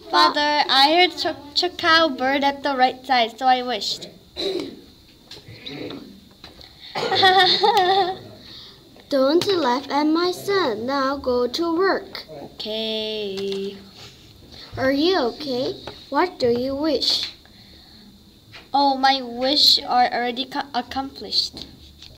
Father, I heard cow bird at the right side, so I wished. Don't laugh at my son. Now go to work. Okay. Are you okay? What do you wish? Oh, my wish are already accomplished.